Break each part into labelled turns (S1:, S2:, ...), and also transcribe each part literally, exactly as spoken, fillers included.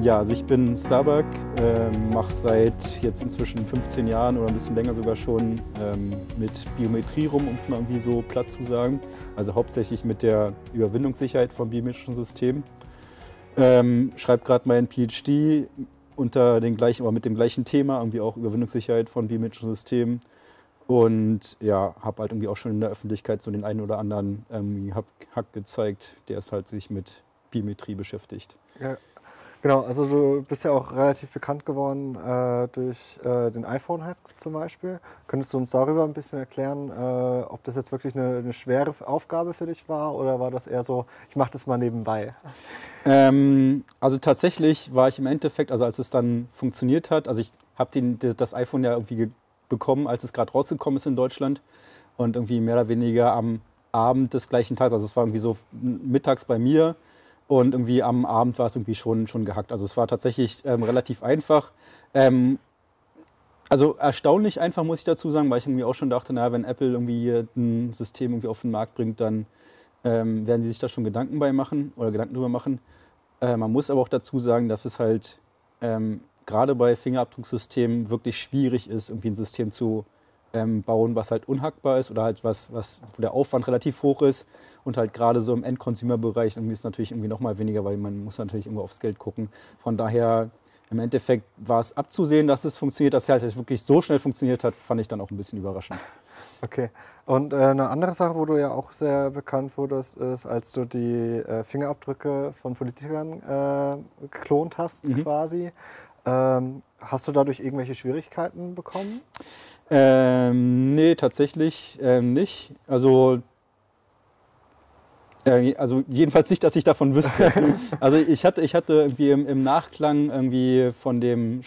S1: Ja, also ich bin Starbuck, ähm, mache seit jetzt inzwischen fünfzehn Jahren oder ein bisschen länger sogar schon ähm, mit Biometrie rum, um es mal irgendwie so platt zu sagen. Also hauptsächlich mit der Überwindungssicherheit von biometrischen Systemen. Ähm, schreibe gerade meinen PhD unter den gleichen, oder mit dem gleichen Thema, irgendwie auch Überwindungssicherheit von biometrischen Systemen. Und ja, habe halt irgendwie auch schon in der Öffentlichkeit so den einen oder anderen ähm, Hack gezeigt, der es halt sich mit Biometrie beschäftigt.
S2: Ja, genau, also du bist ja auch relativ bekannt geworden äh, durch äh, den iPhone-Hack zum Beispiel. Könntest du uns darüber ein bisschen erklären, äh, ob das jetzt wirklich eine, eine schwere Aufgabe für dich war oder war das eher so, ich mache das mal nebenbei?
S1: Ähm, also tatsächlich war ich im Endeffekt, also als es dann funktioniert hat, also ich habe das iPhone ja irgendwie bekommen, als es gerade rausgekommen ist in Deutschland und irgendwie mehr oder weniger am Abend des gleichen Tages, also es war irgendwie so mittags bei mir und irgendwie am Abend war es irgendwie schon, schon gehackt. Also es war tatsächlich ähm, relativ einfach. Ähm, also erstaunlich einfach, muss ich dazu sagen, weil ich irgendwie auch schon dachte, naja, wenn Apple irgendwie hier ein System irgendwie auf den Markt bringt, dann ähm, werden sie sich da schon Gedanken bei machen oder Gedanken drüber machen. Äh, man muss aber auch dazu sagen, dass es halt ähm, gerade bei Fingerabdrucksystemen wirklich schwierig ist, irgendwie ein System zu ähm, bauen, was halt unhackbar ist oder halt was, was, wo der Aufwand relativ hoch ist. Und halt gerade so im End-Consumer-Bereich irgendwie ist es natürlich irgendwie noch mal weniger, weil man muss natürlich irgendwo aufs Geld gucken. Von daher im Endeffekt war es abzusehen, dass es funktioniert, dass es halt wirklich so schnell funktioniert hat, fand ich dann auch ein bisschen überraschend.
S2: Okay. Und äh, eine andere Sache, wo du ja auch sehr bekannt wurdest, ist, als du die äh, Fingerabdrücke von Politikern äh, geklont hast,
S1: Mhm.
S2: quasi. Ähm, hast du dadurch irgendwelche Schwierigkeiten bekommen?
S1: Ähm, nee, tatsächlich ähm, nicht. Also, äh, also jedenfalls nicht, dass ich davon wüsste. Also ich hatte, ich hatte irgendwie im, im Nachklang irgendwie von dem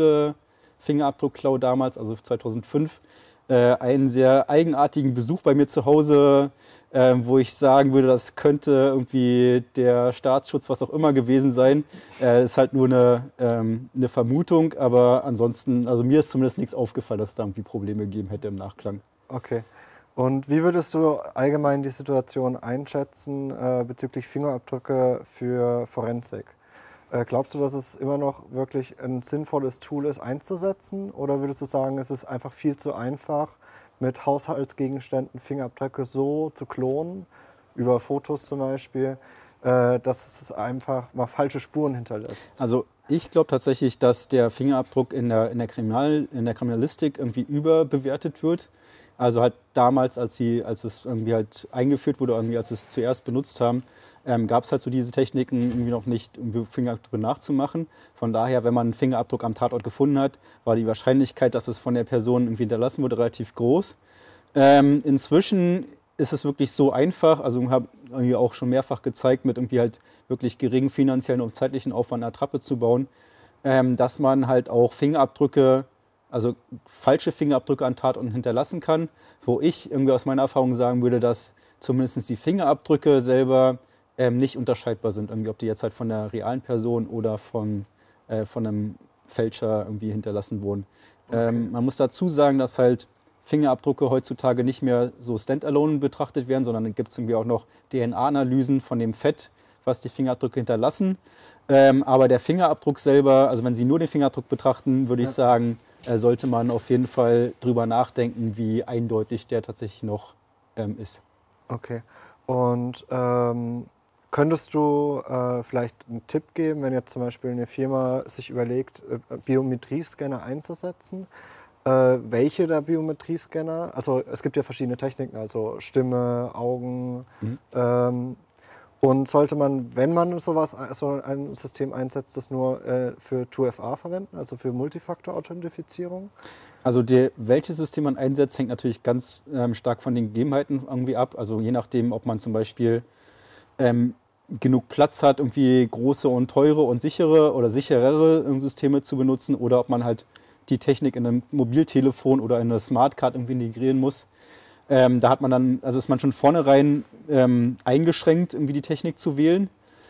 S1: Schäuble-Fingerabdruck-Klau damals, also zweitausendfünf, äh, einen sehr eigenartigen Besuch bei mir zu Hause, äh, wo ich sagen würde, das könnte irgendwie der Staatsschutz, was auch immer gewesen sein. Äh, ist halt nur eine, ähm, eine Vermutung, aber ansonsten, also mir ist zumindest nichts aufgefallen, dass es da irgendwie Probleme gegeben hätte im Nachklang.
S2: Okay. Und wie würdest du allgemein die Situation einschätzen äh, bezüglich Fingerabdrücke für Forensik? Äh, glaubst du, dass es immer noch wirklich ein sinnvolles Tool ist einzusetzen? Oder würdest du sagen, es ist einfach viel zu einfach, mit Haushaltsgegenständen Fingerabdrücke so zu klonen, über Fotos zum Beispiel, äh, dass es einfach mal falsche Spuren hinterlässt?
S1: Also ich glaube tatsächlich, dass der Fingerabdruck in der, in der, Kriminal, in der Kriminalistik irgendwie überbewertet wird. Also halt damals, als, sie, als es irgendwie halt eingeführt wurde, irgendwie als es zuerst benutzt haben, ähm, gab es halt so diese Techniken irgendwie noch nicht, um Fingerabdrücke nachzumachen. Von daher, wenn man einen Fingerabdruck am Tatort gefunden hat, war die Wahrscheinlichkeit, dass es von der Person irgendwie hinterlassen wurde, relativ groß. Ähm, inzwischen ist es wirklich so einfach, also ich habe irgendwie auch schon mehrfach gezeigt, mit irgendwie halt wirklich geringen finanziellen und zeitlichen Aufwand eine Attrappe zu bauen, ähm, dass man halt auch Fingerabdrücke, also falsche Fingerabdrücke an Tatorten hinterlassen kann, wo ich irgendwie aus meiner Erfahrung sagen würde, dass zumindest die Fingerabdrücke selber ähm, nicht unterscheidbar sind, irgendwie, ob die jetzt halt von der realen Person oder von, äh, von einem Fälscher irgendwie hinterlassen wurden.
S2: Okay.
S1: Ähm, man muss dazu sagen, dass halt Fingerabdrücke heutzutage nicht mehr so standalone betrachtet werden, sondern dann gibt es irgendwie auch noch D N A-Analysen von dem Fett, was die Fingerabdrücke hinterlassen. Ähm, aber der Fingerabdruck selber, also wenn Sie nur den Fingerabdruck betrachten, würde ich
S2: Ja.
S1: sagen, äh, sollte man auf jeden Fall drüber nachdenken, wie eindeutig der tatsächlich noch ähm, ist.
S2: Okay. Und ähm, könntest du äh, vielleicht einen Tipp geben, wenn jetzt zum Beispiel eine Firma sich überlegt, äh, Biometriescanner einzusetzen? Äh, welche der Biometriescanner? Also es gibt ja verschiedene Techniken, also Stimme, Augen.
S1: Mhm.
S2: Ähm, und sollte man, wenn man sowas, so ein System einsetzt, das nur äh, für zwei F A verwenden, also für Multifaktor-Authentifizierung?
S1: Also der, welches System man einsetzt, hängt natürlich ganz ähm, stark von den Gegebenheiten irgendwie ab. Also je nachdem, ob man zum Beispiel ähm, genug Platz hat, irgendwie große und teure und sichere oder sicherere ähm, Systeme zu benutzen oder ob man halt die Technik in einem Mobiltelefon oder in eine Smartcard irgendwie integrieren muss. Ähm, da hat man dann, also ist man schon vornherein ähm, eingeschränkt, irgendwie die Technik zu wählen.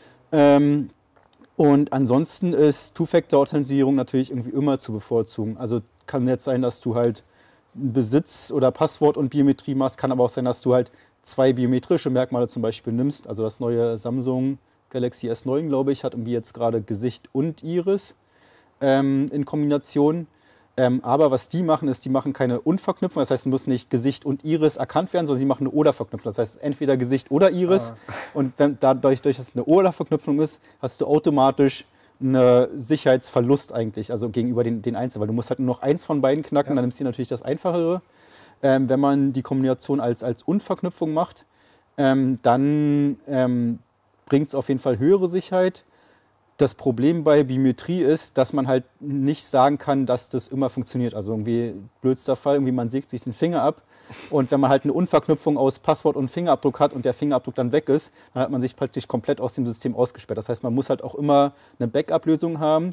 S1: Ähm, und ansonsten ist Two-Factor-Authentisierung natürlich irgendwie immer zu bevorzugen. Also kann jetzt sein, dass du halt Besitz oder Passwort und Biometrie machst, kann aber auch sein, dass du halt zwei biometrische Merkmale zum Beispiel nimmst. Also das neue Samsung Galaxy S neun, glaube ich, hat irgendwie jetzt gerade Gesicht und Iris ähm, in Kombination. Ähm, aber was die machen, ist, die machen keine Unverknüpfung. Das heißt, es muss nicht Gesicht und Iris erkannt werden, sondern sie machen eine Oder-Verknüpfung. Das heißt, entweder Gesicht oder Iris. Ah. Und wenn, dadurch, dass es eine Oder-Verknüpfung ist, hast du automatisch einen Sicherheitsverlust eigentlich, also gegenüber den, den Einzelnen. Weil du musst halt nur noch eins von beiden knacken, ja. Dann nimmst du natürlich das Einfachere. Ähm, wenn man die Kombination als, als Unverknüpfung macht, ähm, dann ähm, bringt es auf jeden Fall höhere Sicherheit. Das Problem bei Biometrie ist, dass man halt nicht sagen kann, dass das immer funktioniert. Also irgendwie blödster Fall, irgendwie man sägt sich den Finger ab und wenn man halt eine Unverknüpfung aus Passwort und Fingerabdruck hat und der Fingerabdruck dann weg ist, dann hat man sich praktisch komplett aus dem System ausgesperrt. Das heißt, man muss halt auch immer eine Backup-Lösung haben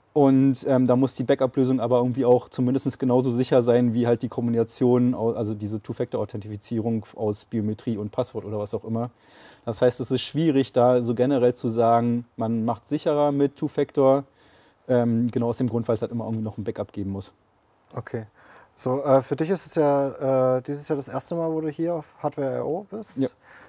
S1: und ähm, da muss die Backup-Lösung aber irgendwie auch zumindest genauso sicher sein wie halt die Kombination, also diese Two-Factor-Authentifizierung aus Biometrie und Passwort oder was auch immer. Das heißt, es ist schwierig, da so generell zu sagen, man macht sicherer mit Two-Factor, ähm, genau aus dem Grund, weil es halt immer irgendwie noch ein Backup geben muss.
S2: Okay. So, äh, für dich ist es ja äh, dieses Jahr das erste Mal, wo du hier auf Hardware Punkt I O bist.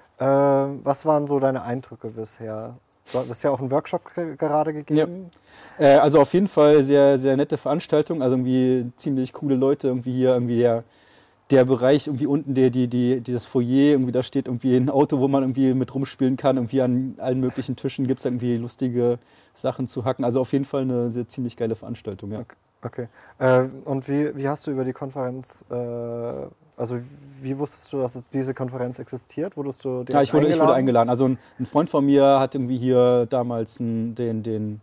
S2: Ja. Äh, was waren so deine Eindrücke bisher? Du hast ja auch einen Workshop gerade gegeben.
S1: Ja. Äh, also auf jeden Fall sehr, sehr nette Veranstaltung, also irgendwie ziemlich coole Leute, irgendwie hier irgendwie der Der Bereich irgendwie unten, der, die, die, die das Foyer, irgendwie da steht irgendwie ein Auto, wo man irgendwie mit rumspielen kann. Irgendwie an allen möglichen Tischen gibt es irgendwie lustige Sachen zu hacken. Also auf jeden Fall eine sehr ziemlich geile Veranstaltung, ja.
S2: Okay. Äh, und wie, wie hast du über die Konferenz, äh, also wie wusstest du, dass es diese Konferenz existiert? Wurdest du
S1: ja, ich wurde, eingeladen? ich wurde eingeladen. Also ein, ein Freund von mir hat irgendwie hier damals einen, den, den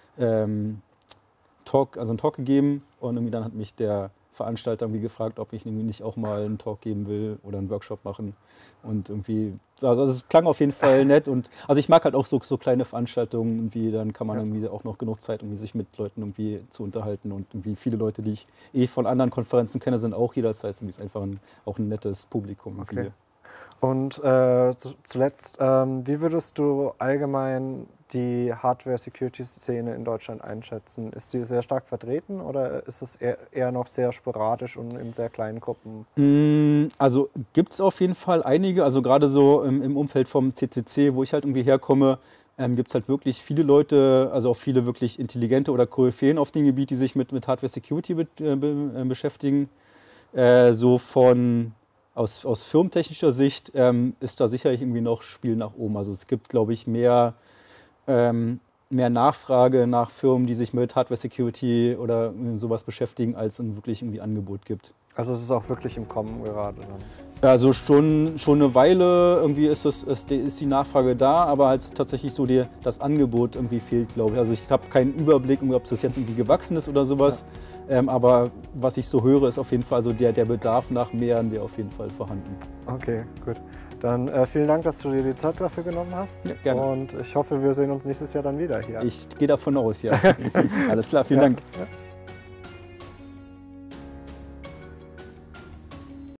S1: ähm, Talk, also einen Talk gegeben und irgendwie dann hat mich der Veranstalter irgendwie gefragt, ob ich irgendwie nicht auch mal einen Talk geben will oder einen Workshop machen. Und irgendwie, also es klang auf jeden Fall nett. Und also ich mag halt auch so, so kleine Veranstaltungen, irgendwie, dann kann man ja. irgendwie auch noch genug Zeit, irgendwie sich mit Leuten irgendwie zu unterhalten. Und irgendwie viele Leute, die ich eh von anderen Konferenzen kenne, sind auch hier. Das heißt, irgendwie ist einfach ein, auch ein nettes Publikum.
S2: Okay. Hier. Und äh, zuletzt, ähm, wie würdest du allgemein die Hardware-Security-Szene in Deutschland einschätzen? Ist die sehr stark vertreten oder ist es eher, eher noch sehr sporadisch und in sehr kleinen Gruppen?
S1: Also gibt es auf jeden Fall einige, also gerade so im, im Umfeld vom C C C, wo ich halt irgendwie herkomme, ähm, gibt es halt wirklich viele Leute, also auch viele wirklich intelligente oder Koryphäen auf dem Gebiet, die sich mit, mit Hardware-Security be, äh, be, beschäftigen. Äh, so von Aus, aus firmentechnischer Sicht ähm, ist da sicherlich irgendwie noch Spiel nach oben. Also es gibt, glaube ich, mehr, ähm, mehr Nachfrage nach Firmen, die sich mit Hardware-Security oder sowas beschäftigen, als es wirklich irgendwie Angebot gibt.
S2: Also es ist auch wirklich im Kommen gerade dann?
S1: Also schon, schon eine Weile irgendwie ist, das, ist, ist die Nachfrage da, aber halt tatsächlich so die, das Angebot irgendwie fehlt, glaube ich. Also ich habe keinen Überblick, ob das jetzt irgendwie gewachsen ist oder sowas. Ja. Ähm, aber was ich so höre, ist auf jeden Fall, also der, der Bedarf nach mehr wäre auf jeden Fall vorhanden.
S2: Okay, gut. Dann äh, vielen Dank, dass du dir die Zeit dafür genommen hast.
S1: Ja, gerne.
S2: Und ich hoffe, wir sehen uns nächstes Jahr dann wieder hier.
S1: Ich gehe davon aus, ja. Alles klar, vielen
S2: ja.
S1: Dank.
S2: Ja.